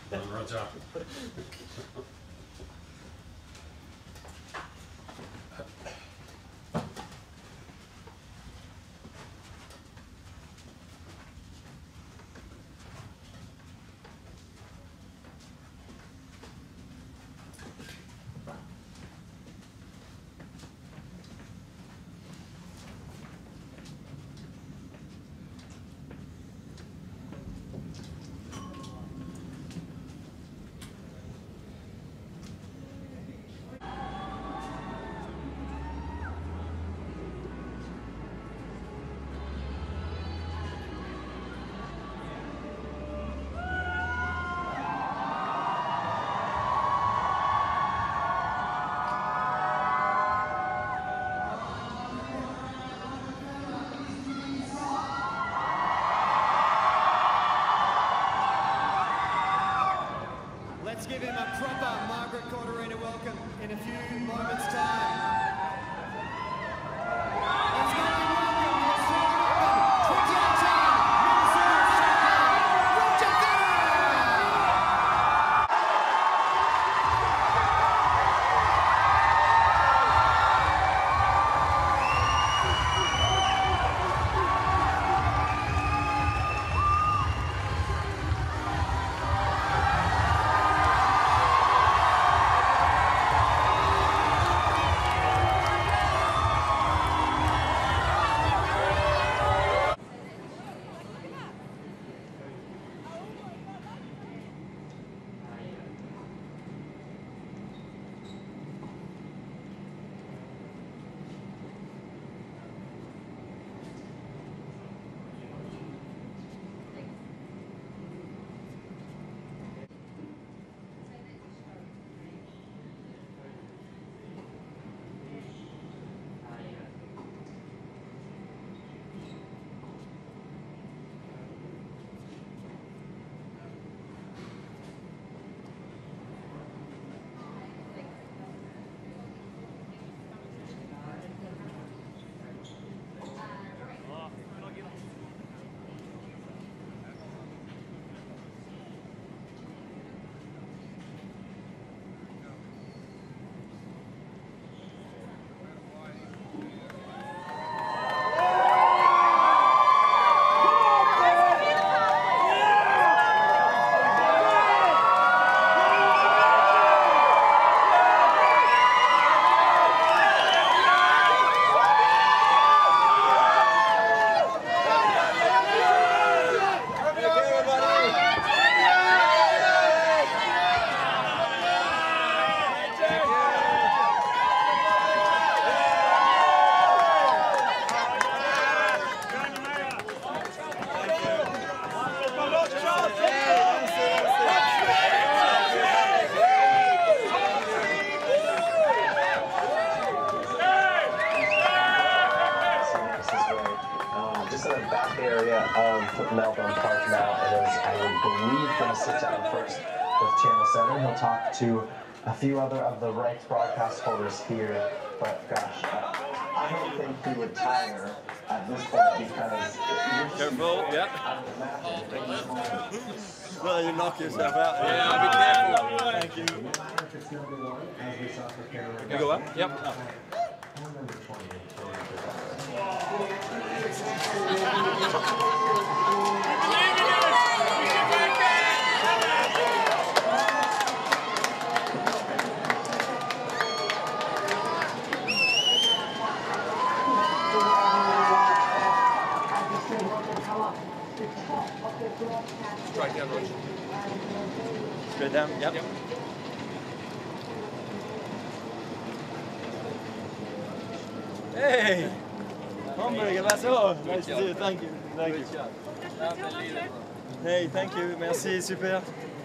Roger. Let's give him a proper Margaret Court Arena welcome in a few moments' time. Let's go and welcome the Australian Open 2018 Men's Singles Champion, Roger Federer! Just in the back area of Melbourne Park now. It is, I believe, going to sit down first with Channel 7. He'll talk to a few other of the rights broadcast holders here. But gosh, I don't think he would tire at this point because... Careful, yeah. Well, you knock yourself out. Yeah, be careful. Thank you. You go up? Yep. Oh. Straight down, Roger. Straight down? Yep. Yep. Hey! Homburg, ¿qué pasó? Nice to see you, thank you. Thank you. Hey, thank you, merci, super.